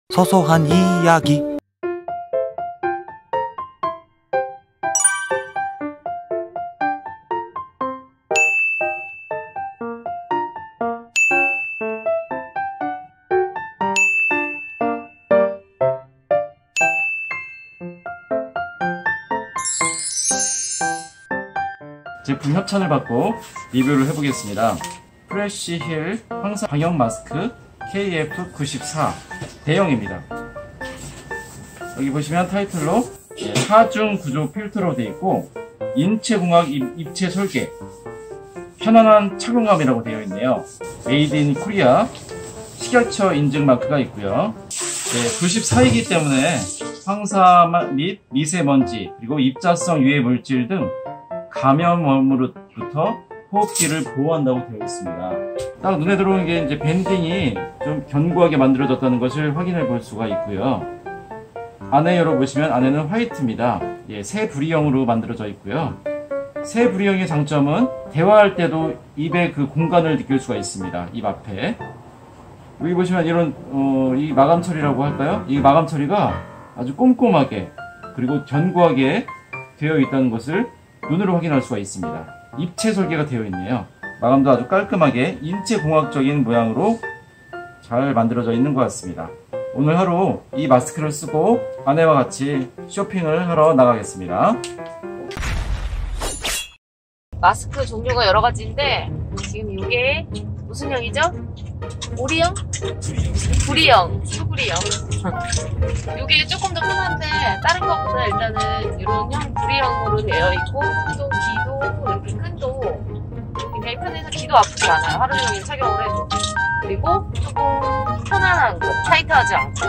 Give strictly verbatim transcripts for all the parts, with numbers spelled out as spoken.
소소한 이야기. 제품 협찬을 받고 리뷰를 해보겠습니다. 프레쉬힐 황사 방역 마스크 케이에프 구십사 대형입니다. 여기 보시면 타이틀로 하중 구조 필터로 되어 있고 인체공학 입체 설계 편안한 착용감이라고 되어 있네요. 메이드 인 코리아 식약처 인증 마크가 있고요. 네, 구십사이기 때문에 황사 및 미세먼지 그리고 입자성 유해 물질 등 감염원으로부터 호흡기를 보호한다고 되어 있습니다. 딱 눈에 들어오는 게 이제 밴딩이 좀 견고하게 만들어졌다는 것을 확인해 볼 수가 있고요. 안에 열어보시면 안에는 화이트입니다. 예, 새 부리형으로 만들어져 있고요. 새 부리형의 장점은 대화할 때도 입의 그 공간을 느낄 수가 있습니다. 입 앞에. 여기 보시면 이런 어, 이 마감 처리라고 할까요? 이 마감 처리가 아주 꼼꼼하게 그리고 견고하게 되어 있다는 것을 눈으로 확인할 수가 있습니다. 입체 설계가 되어 있네요. 마감도 아주 깔끔하게 인체공학적인 모양으로 잘 만들어져 있는 것 같습니다. 오늘 하루 이 마스크를 쓰고 아내와 같이 쇼핑을 하러 나가겠습니다. 마스크 종류가 여러 가지인데 지금 이게 무슨 형이죠? 오리형? 구리형, 수구리형. 이게 조금 더 편한데 다른 것보다 일단은 이런 형 구리형으로 되어 있고 또 귀도 이렇게 끈도 굉장히 편해서 귀도 아프지 않아요. 하루 종일 착용을 해도. 그리고 조금 편안한 거, 타이트하지 않고.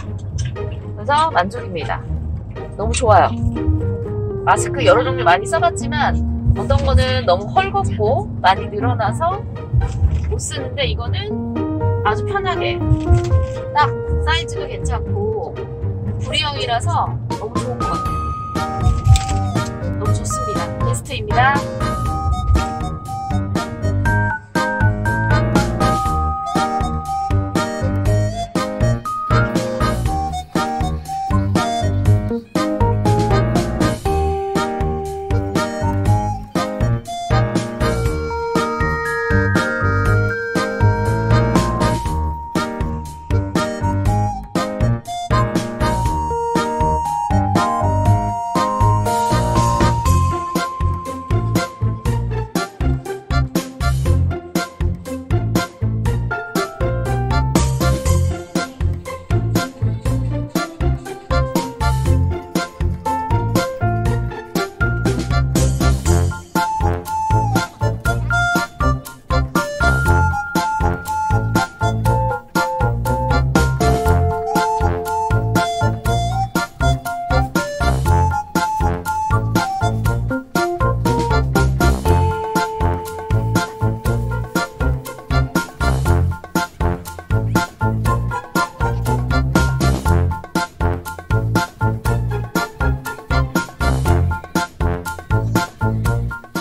그래서 만족입니다. 너무 좋아요. 마스크 여러 종류 많이 써봤지만 어떤 거는 너무 헐겁고 많이 늘어나서 못 쓰는데 이거는 아주 편하게 딱 사이즈도 괜찮고 구리형이라서 너무 좋은 것 같아요. 너무 좋습니다. 베스트입니다.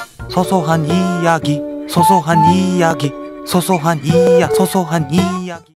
소소한 이야기, 소소한 이야기, 소소한 이야, 소소한 이야기.